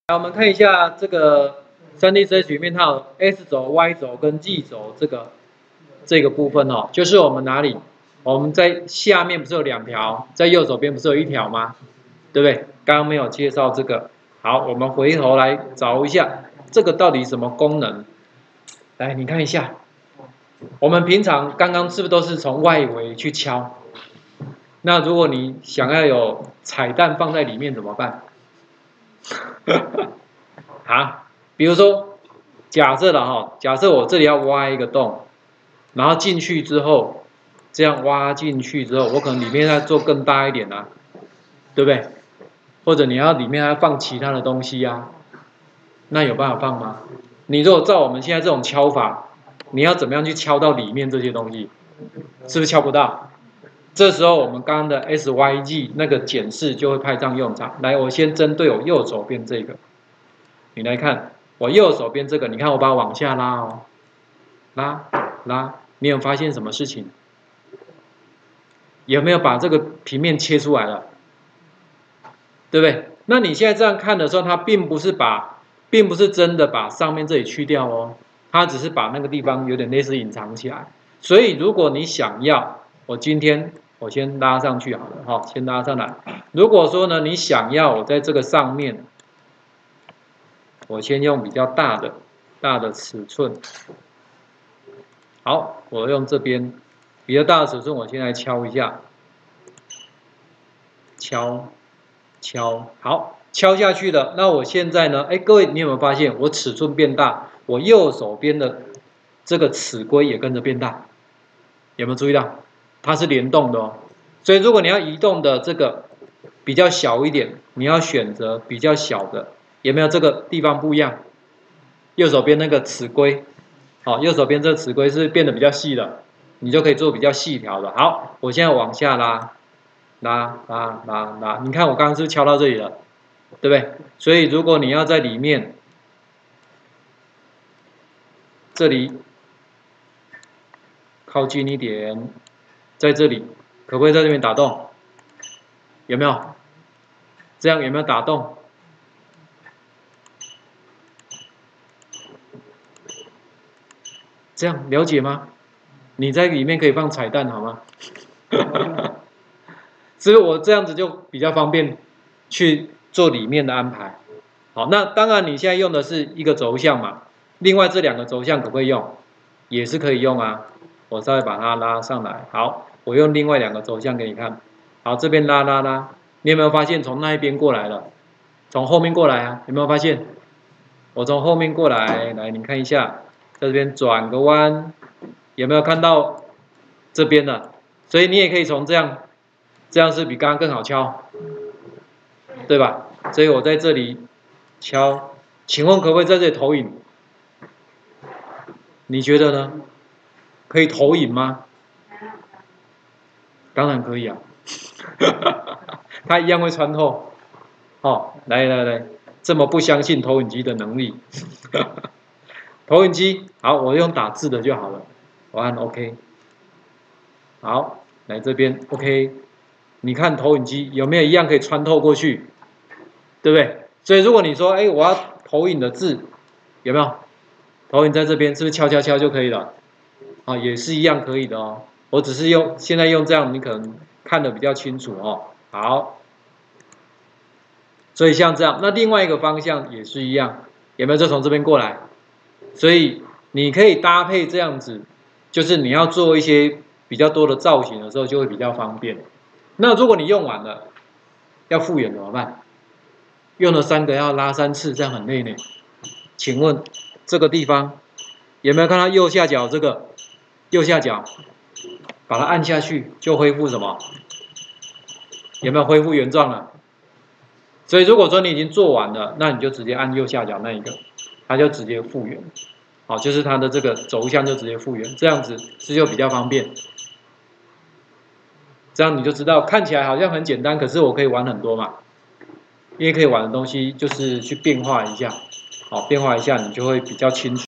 来，我们看一下这个 3D 设计曲面，它有 X 轴、Y 轴跟 Z 轴这个部分哦，就是我们哪里？我们在下面不是有2条，在右手边不是有1条吗？对不对？刚刚没有介绍这个。好，我们回头来找一下这个到底什么功能。来，你看一下，我们平常刚刚是不是都是从外围去敲？那如果你想要有彩蛋放在里面怎么办？啊，比如说，假设了哈，假设我这里要挖一个洞，然后进去之后，这样挖进去之后，我可能里面要做更大一点啊，对不对？或者你要里面还放其他的东西啊，那有办法放吗？你如果照我们现在这种敲法，你要怎么样去敲到里面这些东西？是不是敲不到？这时候我们刚刚的 SYG 那个检视就会派上用场。来，我先针对我右手边这个，你来看我右手边这个，你看我把它往下拉哦，拉，你有发现什么事情？有没有把这个平面切出来了？对不对？那你现在这样看的时候，它并不是真的把上面这里去掉哦，它只是把那个地方有点类似隐藏起来。所以如果你想要，我先拉上去好了哈，先拉上来。如果说呢，你想要我在这个上面，我先用比较大的尺寸。好，我用这边比较大的尺寸，我先来敲一下，敲，好，敲下去了。那我现在呢？哎，各位，你有没有发现我尺寸变大？我右手边的这个尺规也跟着变大，有没有注意到？它是联动的哦。所以如果你要移动的这个比较小一点，你要选择比较小的，有没有这个地方不一样？右手边那个尺规，好，右手边这个尺规是变得比较细的，你就可以做比较细条的。好，我现在往下拉，你看我刚刚是不是敲到这里了，对不对？所以如果你要在里面，这里靠近一点，在这里可不可以在这边打洞？有没有？这样有没有打洞？这样了解吗？你在里面可以放彩蛋好吗？是不是我这样子就比较方便去做里面的安排？好，那当然你现在用的是一个轴向嘛，另外这2个轴向可不可以用？也是可以用啊。我稍微把它拉上来，好，我用另外2个轴向给你看。好，这边拉，你有没有发现从那一边过来了？从后面过来啊，有没有发现？我从后面过来，来你看一下，在这边转个弯，有没有看到这边的？所以你也可以从这样是比刚刚更好敲，对吧？所以我在这里敲，请问可不可以在这里投影？你觉得呢？可以投影吗？当然可以啊，它一样会穿透。哦，来，这么不相信投影机的能力？投影机好，我用打字的就好了。我按 OK。好，来这边 OK。你看投影机有没有一样可以穿透过去？对不对？所以如果你说，哎，我要投影的字，有没有？投影在这边，是不是敲就可以了？啊，也是一样可以的哦。我只是现在用这样，你可能看得比较清楚哦。好，所以像这样，那另外一个方向也是一样，有没有？就从这边过来，所以你可以搭配这样子，就是你要做一些比较多的造型的时候，就会比较方便。那如果你用完了，要复原怎么办？用了3个要拉3次，这样很累呢。请问这个地方有没有看到右下角这个？右下角，把它按下去就恢复什么？有没有恢复原状了？所以如果说你已经做完了，那你就直接按右下角那一个，它就直接复原。好，就是它的这个轴向就直接复原，这样子是就比较方便。这样你就知道，看起来好像很简单，可是我可以玩很多嘛。因为可以玩的东西就是去变化一下，好，变化一下你就会比较清楚。